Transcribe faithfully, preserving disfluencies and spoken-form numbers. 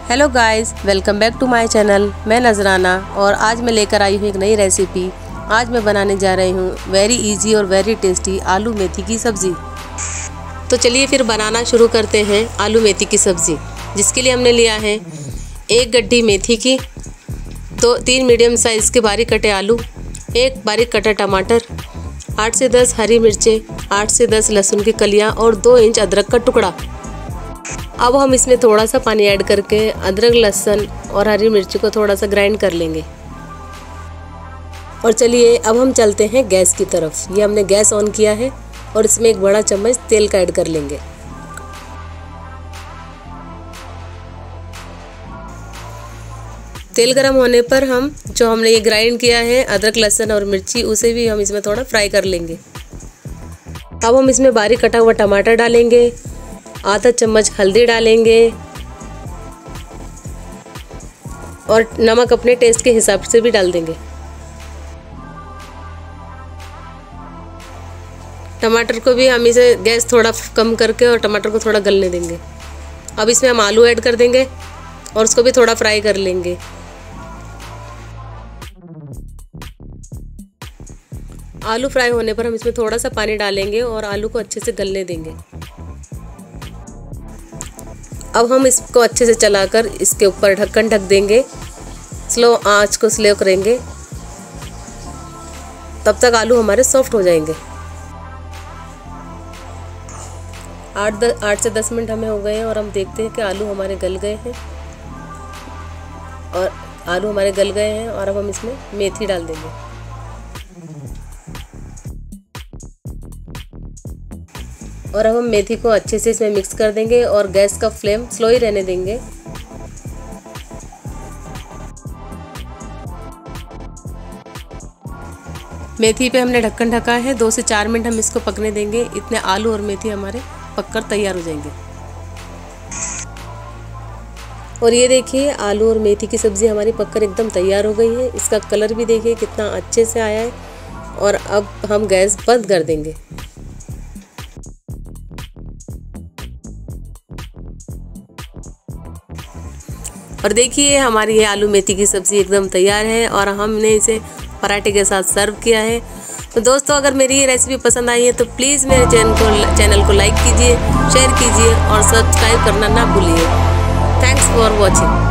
Hello guys, welcome back to my channel. मैं नजराना और आज मैं लेकर आई हूँ एक नई रेसिपी। आज मैं बनाने जा रही हूँ वेरी इजी और वेरी टेस्टी आलू मेथी की सब्ज़ी। तो चलिए फिर बनाना शुरू करते हैं आलू मेथी की सब्ज़ी। जिसके लिए हमने लिया है एक गड्डी मेथी की, दो तीन मीडियम साइज़ के बारीक कटे आलू, एक बारीक कटा टमाटर, आठ से दस हरी मिर्चें, आठ से दस लहसुन की कलियाँ और दो इंच अदरक का टुकड़ा। अब हम इसमें थोड़ा सा पानी ऐड करके अदरक, लहसुन और हरी मिर्ची को थोड़ा सा ग्राइंड कर लेंगे। और चलिए अब हम चलते हैं गैस की तरफ। ये हमने गैस ऑन किया है और इसमें एक बड़ा चम्मच तेल का ऐड कर लेंगे। तेल गरम होने पर हम जो हमने ये ग्राइंड किया है अदरक, लहसुन और मिर्ची, उसे भी हम इसमें थोड़ा फ्राई कर लेंगे। अब हम इसमें बारीक कटा हुआ टमाटर डालेंगे, आधा चम्मच हल्दी डालेंगे और नमक अपने टेस्ट के हिसाब से भी डाल देंगे। टमाटर को भी हम इसे गैस थोड़ा कम करके और टमाटर को थोड़ा गलने देंगे। अब इसमें हम आलू ऐड कर देंगे और उसको भी थोड़ा फ्राई कर लेंगे। आलू फ्राई होने पर हम इसमें थोड़ा सा पानी डालेंगे और आलू को अच्छे से गलने देंगे। अब हम इसको अच्छे से चलाकर इसके ऊपर ढक्कन ढक देंगे। स्लो आंच को स्लो करेंगे, तब तक आलू हमारे सॉफ्ट हो जाएंगे। आठ दस आठ से दस मिनट हमें हो गए हैं और हम देखते हैं कि आलू हमारे गल गए हैं और आलू हमारे गल गए हैं और अब हम इसमें मेथी डाल देंगे। और अब हम मेथी को अच्छे से इसमें मिक्स कर देंगे और गैस का फ्लेम स्लो ही रहने देंगे। मेथी पे हमने ढक्कन ढका है, दो से चार मिनट हम इसको पकने देंगे। इतने आलू और मेथी हमारे पककर तैयार हो जाएंगे। और ये देखिए आलू और मेथी की सब्ज़ी हमारी पककर एकदम तैयार हो गई है। इसका कलर भी देखिए कितना अच्छे से आया है। और अब हम गैस बंद कर देंगे। और देखिए हमारी ये आलू मेथी की सब्ज़ी एकदम तैयार है और हमने इसे पराठे के साथ सर्व किया है। तो दोस्तों, अगर मेरी ये रेसिपी पसंद आई है तो प्लीज़ मेरे चैनल को चैनल को लाइक कीजिए, शेयर कीजिए और सब्सक्राइब करना ना भूलिए। Thanks for watching.